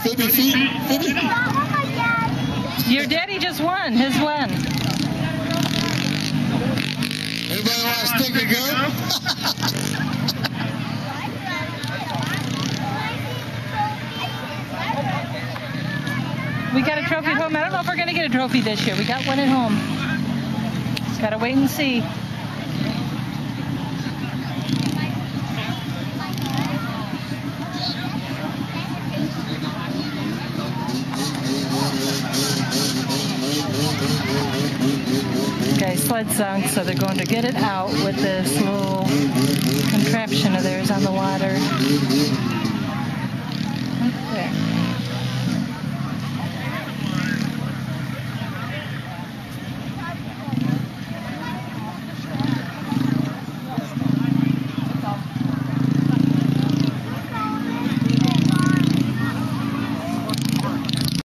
50 feet. 50. Your daddy just won. His win. Anybody want to stick a goat? We got a trophy at home. I don't know if we're going to get a trophy this year. We got one at home. Got to wait and see. Guys, sled sunk, so they're going to get it out with this little contraption of theirs on the water.